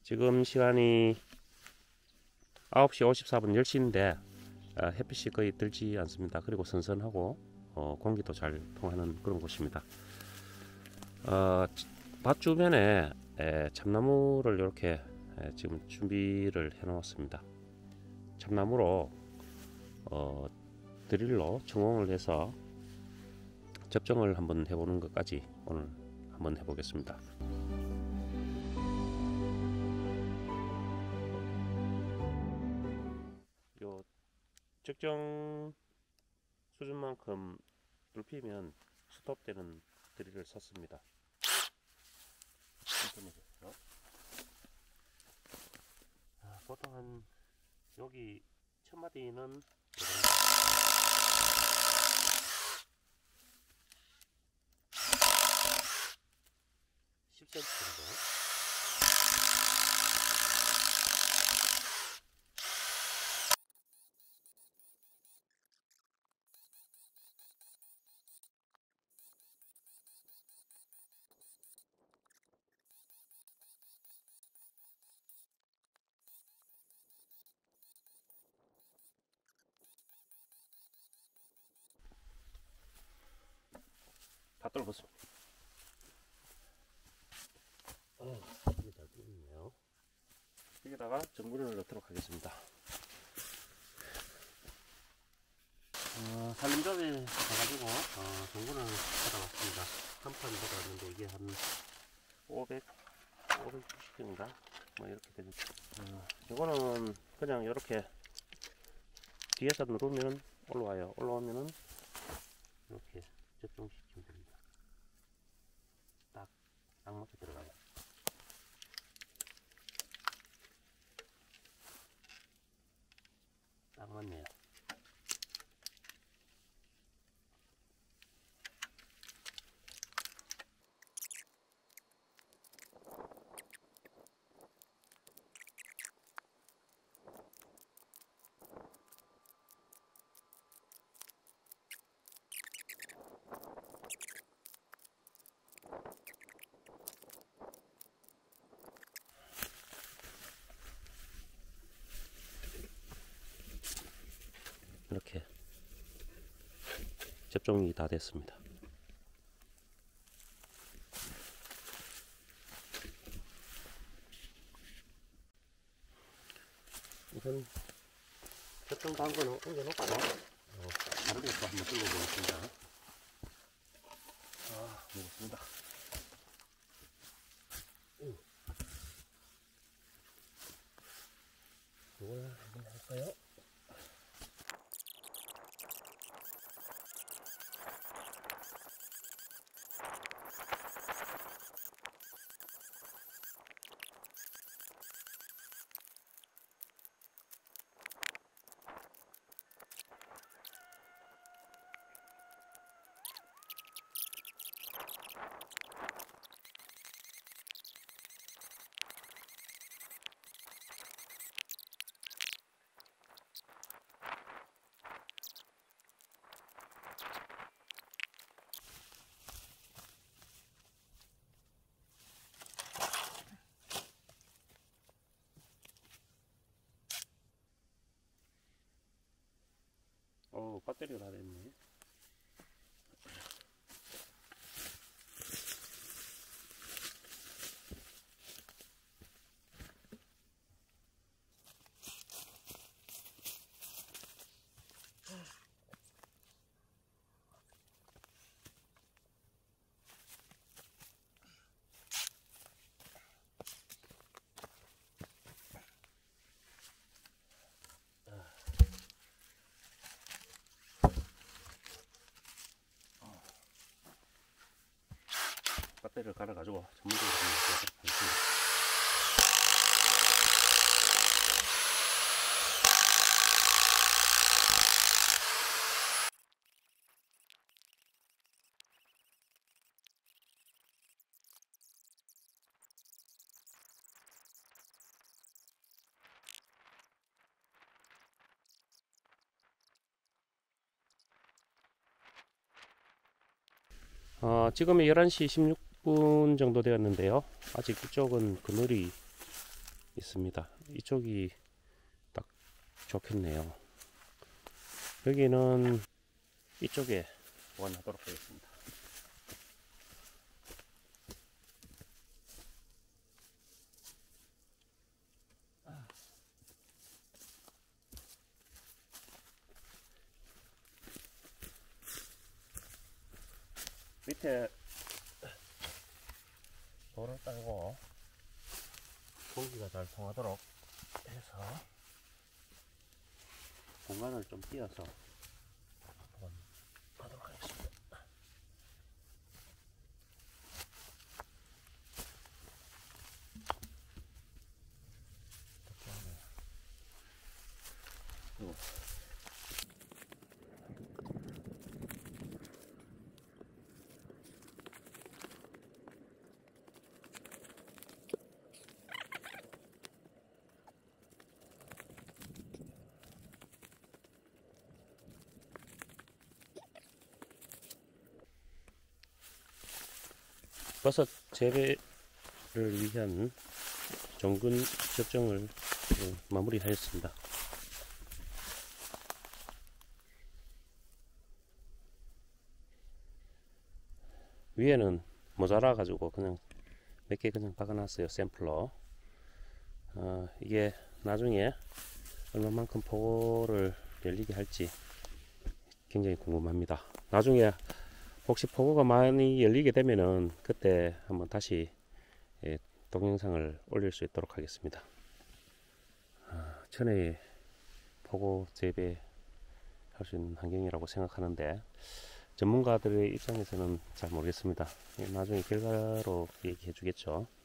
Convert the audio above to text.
지금 시간이 9시 54분 10시인데 햇빛이 거의 들지 않습니다. 그리고 선선하고 공기도 잘 통하는 그런 곳입니다. 밭 주변에 참나무를 이렇게 지금 준비를 해 놓았습니다. 참나무로 드릴로 청홍을 해서 접종을 한번 해보는 것까지 오늘 한번 해보겠습니다. 요 적정 수준만큼 뚫히면 스톱되는 드릴을 샀습니다. 보통은 여기 첫 마디는 10cm 정도. 다 떨궜습니다. 이게 잘 뚫리네요. 여기다가 전분을 넣도록 하겠습니다. 산림조합에 가가지고 전분을 받아왔습니다. 한 판 받아왔는데 이게 한 590인가 뭐 이렇게 됩니다. 이거는 그냥 이렇게 뒤에서 누르면 올라와요. 올라오면은 이렇게 접종시키면 됩니다. 딱 맞게 들어가요. 딱 맞네요. 이렇게 접종이 다 됐습니다. 우선 접종 단 거는 옮겨놓고 다른 것도 한번 뚫어보겠습니다. 무겁습니다. 이걸 한번 할까요? 배터리가 다 됐네. 배터리를 갈아가지고 전문적으로 하도록 하겠습니다. 지금이 11시 16분 정도 되었는데요. 아직 이쪽은 그늘이 있습니다. 이쪽이 딱 좋겠네요. 여기는 이쪽에 보관하도록 하겠습니다. 밑에 돌을 깔고 공기가 잘 통하도록 해서 공간을 좀 띄어서 한번 하도록 하겠습니다. 버섯 재배를 위한 종근 접종을 마무리하였습니다. 위에는 모자라 가지고 그냥 몇 개 그냥 박아놨어요. 샘플로. 이게 나중에 얼마만큼 포고를 열리게 할지 굉장히 궁금합니다. 나중에 혹시 포고가 많이 열리게 되면은 그때 한번 다시 동영상을 올릴 수 있도록 하겠습니다. 천혜의 포고 재배할 수 있는 환경이라고 생각하는데 전문가들의 입장에서는 잘 모르겠습니다. 나중에 결과로 얘기해 주겠죠.